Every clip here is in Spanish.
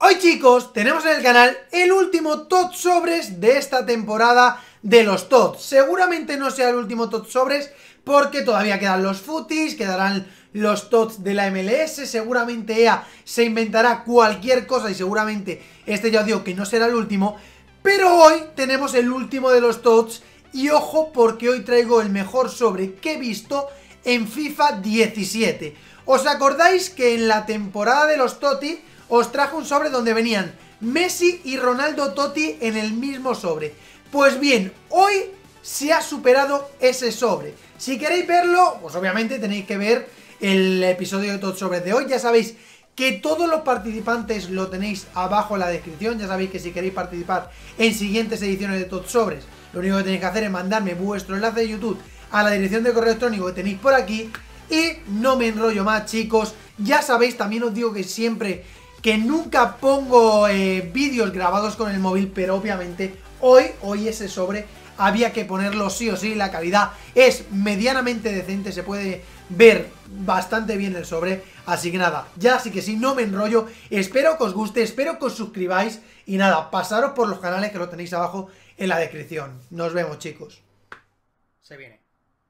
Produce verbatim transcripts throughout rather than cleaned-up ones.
Hoy, chicos, tenemos en el canal el último T O T Sobres de esta temporada de los T O T. Seguramente no sea el último T O T Sobres porque todavía quedan los footies, quedarán los T O T de la M L S, seguramente E A se inventará cualquier cosa y seguramente este ya os digo que no será el último. Pero hoy tenemos el último de los T O Ts y ojo porque hoy traigo el mejor sobre que he visto en FIFA diecisiete. ¿Os acordáis que en la temporada de los Totti os trajo un sobre donde venían Messi y Ronaldo Totti en el mismo sobre? Pues bien, hoy se ha superado ese sobre. Si queréis verlo, pues obviamente tenéis que ver el episodio de T O T Sobres de hoy. Ya sabéis que todos los participantes lo tenéis abajo en la descripción. Ya sabéis que si queréis participar en siguientes ediciones de T O T Sobres, lo único que tenéis que hacer es mandarme vuestro enlace de YouTube a la dirección de correo electrónico que tenéis por aquí. Y no me enrollo más, chicos. Ya sabéis, también os digo que siempre, que nunca pongo eh, vídeos grabados con el móvil, pero obviamente hoy, hoy ese sobre había que ponerlo sí o sí. La calidad es medianamente decente, se puede ver bastante bien el sobre. Así que nada, ya así que sí, no me enrollo. Espero que os guste, espero que os suscribáis. Y nada, pasaros por los canales que lo tenéis abajo en la descripción. Nos vemos, chicos. Se viene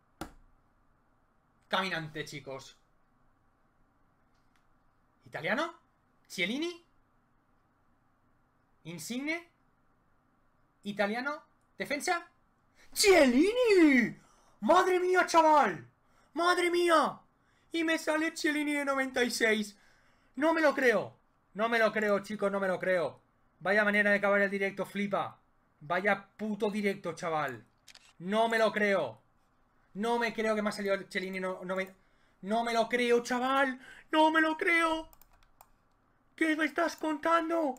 Caminante, chicos. ¿Italiano? ¿Cielini? ¿Insigne? ¿Italiano? ¿Defensa? ¡Cielini! ¡Madre mía, chaval! ¡Madre mía! Y me sale Cielini de noventa y seis. No me lo creo. No me lo creo, chicos, no me lo creo. Vaya manera de acabar el directo, flipa. Vaya puto directo, chaval. No me lo creo. No me creo que me ha salido el Cielini. No, no, me, no me lo creo, chaval. No me lo creo. ¿Qué me estás contando?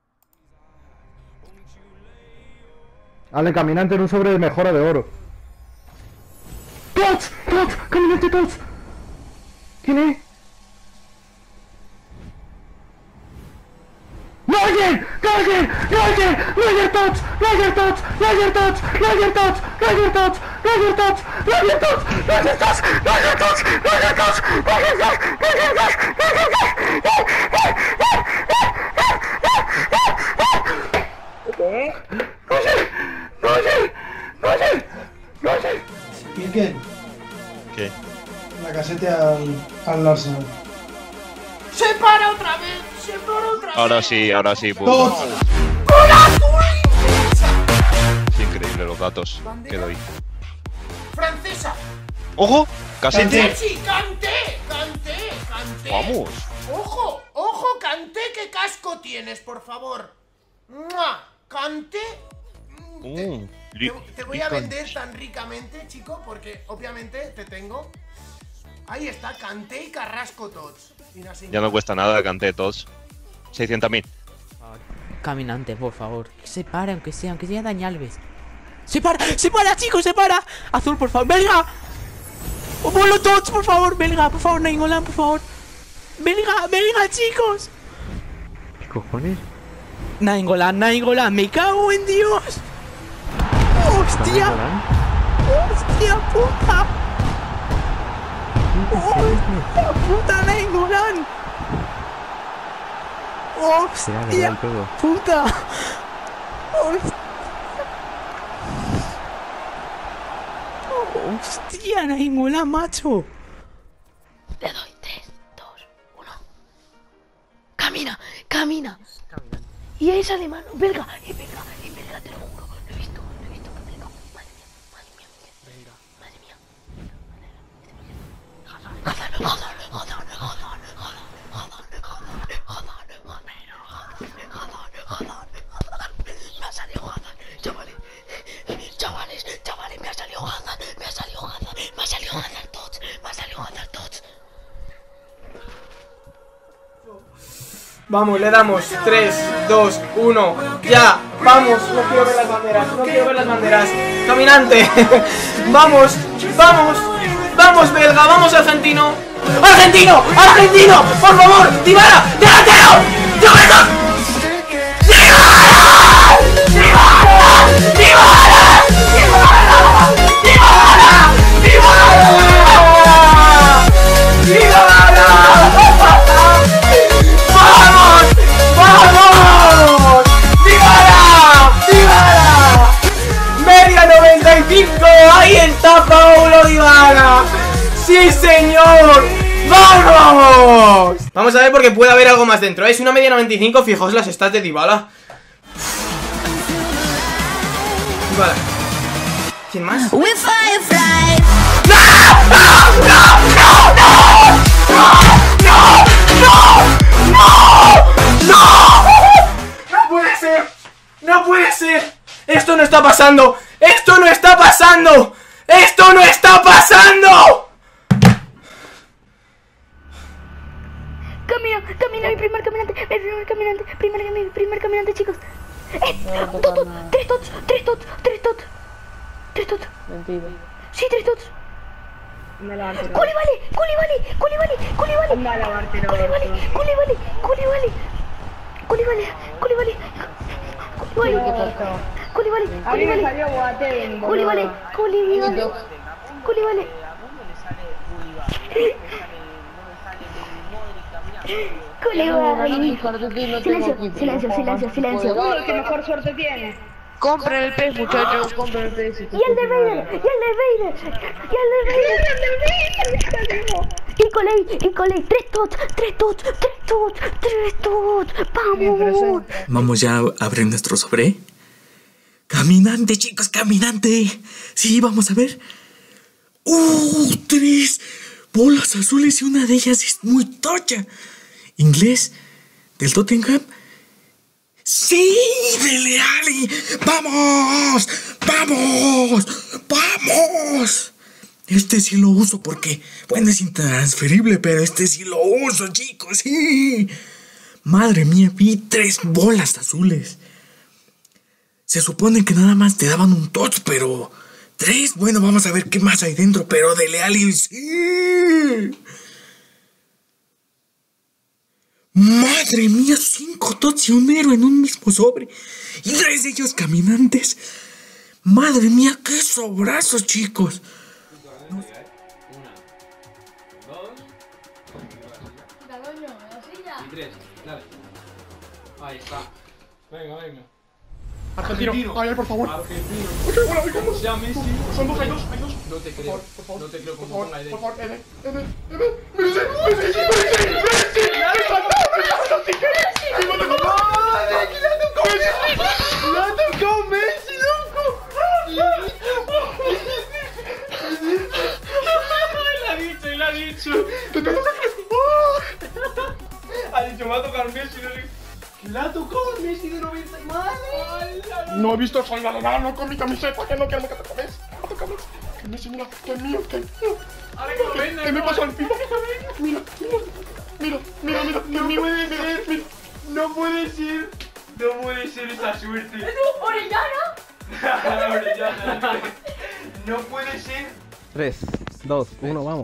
Ale, caminante en un sobre de mejora de oro. ¡Tots! ¡Tots! ¡Caminante Tots! ¿Quién es? ¡Noyer! ¡Noyer! ¡Noyer! ¡Noyer Tots! ¡Noyer Tots! ¡Noyer Tots! ¡Noyer Tots! ¡Noyer Tots! ¡Noyer Tots! ¡Noyer Tots! ¡Noyer Tots! ¡Noyer Tots! ¡Noyer Tots! ¡Noyer Tots! ¡Noyer Tots! ¡Noyer Tots! ¿Qué? ¿Qué? La casete al, al Arsenal. ¡Se para otra vez! ¡Se para otra vez! Ahora sí, ahora sí. Pues, Tots. es increíble los datos que doy. ¡Francesa! ¡Ojo! ¡Casi! ¡Messi! ¡Canté! ¡Canté! ¡Canté! ¡Vamos! ¡Ojo! ¡Ojo! ¡Canté! ¿Qué casco tienes, por favor? ¡Mua! ¡Canté! Uh, Te, te voy a vender tan ricamente, chico, porque obviamente te tengo. Ahí está, Kanté y Carrasco Tots. Ya no cuesta nada, canté todos. seiscientos mil. Caminante, por favor. Que se pare, aunque sea, aunque sea Dani Alves. ¡Se para! ¡Se para, chicos! ¡Se para! Azul, por favor. ¡Belga! ¡Oh, Bolo Tots, por favor! ¡Belga, por favor! Nainggolan, por favor. ¡Belga! ¡Belga, chicos! ¿Qué cojones? Nainggolan, Nainggolan. ¡Me cago en Dios! ¡Hostia! ¡Hostia puta! ¡Hostia puta, Nainggolan! ¡Hostia puta! ¡Hostia! ¡Hostia, Nainggolan, macho! Le doy tres, dos, uno. ¡Camina! ¡Camina! Y ahí sale mano. ¡Belga! ¡Es belga! ¡Es belga! Te lo juro. Lo he visto. Lo he visto. Belga. Madre mía. Madre mía. Belga. Madre mía. Hazard. Hazard. Hazard. Hazard. Hazard. Me ha salido Hazard. Chavales. Chavales. Chavales. Me ha salido Hazard. Me ha salido Hazard. Me ha salido Hazard Tots. Me ha salido Hazard Tots. Vamos, le damos tres, dos, uno, ya, vamos, no quiero ver las banderas, no quiero ver las banderas, caminante, vamos, vamos, vamos belga, vamos argentino, argentino, argentino, por favor, Dybala, delantero, Dybala, Dybala, Dybala, Dybala, Dybala, Dybala, Dybala, Dybala, ¡vamos! ¡Vamos! a ver porque puede haber algo más dentro. Es una media noventa y cinco, fijaos las stats de Dybala. Dybala. ¿Quién más? ¡No! ¡No! ¡No! ¡No! ¡No! ¡No! ¡No! ¡No! ¡No! ¡No puede ser! ¡No puede ser! ¡Esto no está pasando! ¡Esto no está pasando! ¡Esto no está pasando! Camina, camina, mi primer caminante, mi primer caminante, primer, mi primer caminante, chicos. Eh, tot, tot, tres tots, tres tots, tres tots, tres tots. Mentira. Sí, tres tots. Me la Barcelona. Koulibaly, Koulibaly, Koulibaly, Koulibaly. Anda la Barcelona. Koulibaly, Koulibaly, Koulibaly. Koulibaly, Koulibaly. Koulibaly, Koulibaly, A mí me Koulibaly. salió Boateng, Koulibaly, boludo. Koulibaly. Koulibaly. Koulibaly. Silencio, silencio, silencio, silencio. Tú el que mejor suerte tiene. Compren el pez, muchachos, compren el pez. Y el de Vader, y el de Vader, y el de Vader. Y Coley, y Coley, tres tots, tres tots, tres tots, tres tots. Vamos. Vamos ya a abrir nuestro sobre. Caminante, chicos, caminante. Sí, vamos a ver. ¡Uh! Tres bolas azules y una de ellas es muy tocha. ¿Inglés? ¿Del Tottenham? ¡Sí! ¡Dele Ali! ¡Vamos! ¡Vamos! ¡Vamos! Este sí lo uso porque, bueno, es intransferible, pero este sí lo uso, chicos, sí. Madre mía, vi tres bolas azules. Se supone que nada más te daban un touch, pero tres, bueno, vamos a ver qué más hay dentro, pero Dele Alli, sí. Madre mía, cinco tots y un héroe en un mismo sobre. Y tres de ellos caminantes. Madre mía, qué sobrazos, chicos. Ahí está. Venga, venga. Argentino. Ay, por favor. Argentino. Sea Messi. Son dos, hay dos, hay dos. No te creo. Por favor, No te creo por como favor, ponga Eden. por favor, Eden, Eden, Eden. Messi, Messi, Messi, Messi. Me faltó, me faltó tijera. Me faltó como... ¡Madre, que le ha tocado Messi! ¡Le ha tocado Messi, loco! La ha dicho, la ha dicho. ¡Te toca Ha dicho, me va a tocar Messi. No le... Le ha tocado Messi de noventa. ¡Madre! No he visto soy alemán con mi camiseta, que no quiero que te toques. Me toca Messi. Que Messi, mira, que es mío, que es mío. Ahora que lo venga. ¿Qué me pasó al FIFA? Mira, mira, mira, mira, mira, No puede ser. No puede ser. No puede ser esa suerte. Orellana. Orellana. No puede ser. tres, dos, uno, vamos.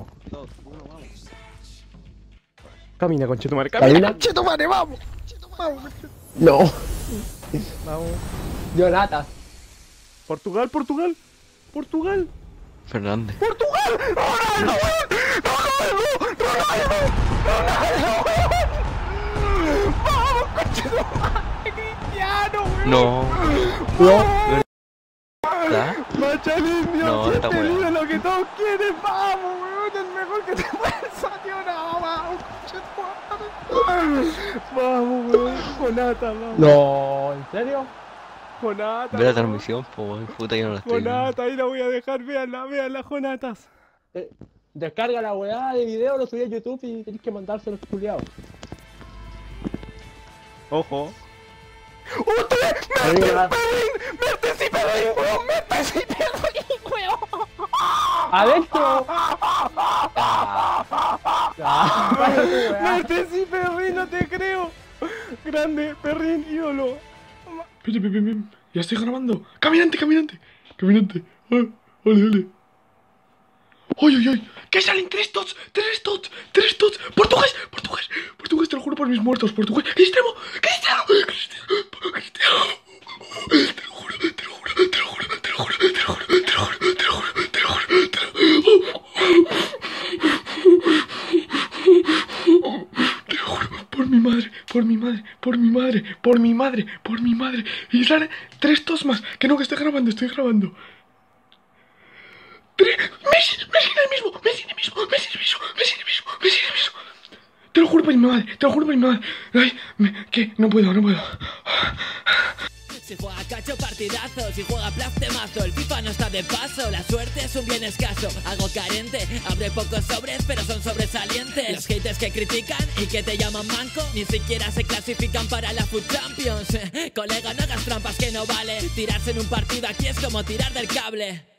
Camina, conchetumare, camina. Conchetumare, vamos. Vamos, No. vamos. Jonathan. Portugal, Portugal. Portugal. Fernández. Portugal. Ronaldo. Ronaldo. Ronaldo. Ronaldo. Vamos, conchetumare. Cristiano, weón. No. No. ¿Verdad? Macha el indio, No, está siete bueno. vidas, lo que todos quieren, vamos, weón, el mejor que te puede salir, no, vamos, conchetumare. Vamos, weón, Jonata, vamos. No, ¿en serio? Jonata. Ve la vamos. transmisión, pues puta, yo no la estoy viendo. Jonata, ahí la voy a dejar, véanla, véanla, Jonatas. Eh, Descarga la weá de video, lo subí a YouTube y tenés que mandárselo a culiados. Ojo. ¡Usted! ¡Mertes, ¡Mertes y Perrin, weón! ¡Mertes y Perrin, weón! ¡Adentro! ¡Mertes y Perrin, no te creo! Grande, Perrin, ídolo. Bien, bien, bien, bien. Ya estoy grabando. Caminante, caminante. Caminante. Ah, ole, ole. ¡Uy, uy, uy! ¡Que salen tres tots! ¡Tres tots! ¡Tres tots! ¡Portugués! ¡Portugués! ¡Portugués! Te lo juro por mis muertos! ¡Portugués! ¡Cristiano! ¡Cristiano! ¡Cristiano! ¡Cristiano! Te lo juro, te lo juro, te lo juro, te lo juro, te lo juro, te lo juro, te lo juro, te lo juro, te lo juro. Te lo juro, por mi madre, por mi madre, por mi madre, por mi madre, por mi madre. Y sale tres tots más. Que no, que estoy grabando, estoy grabando. Messi, Messi en el mismo, Messi en el mismo, Messi en el mismo, Messi en el mismo, Messi en el mismo. Te lo juro por que me vale, te lo juro que me vale. Ay, me, ¿qué? No puedo, no puedo. Si juega cacho partidazo, si juega plastemazo, el FIFA no está de paso, la suerte es un bien escaso, algo carente, abre pocos sobres pero son sobresalientes. Los haters que critican y que te llaman manco, ni siquiera se clasifican para la Food Champions. Colega, no hagas trampas que no vale, tirarse en un partido aquí es como tirar del cable.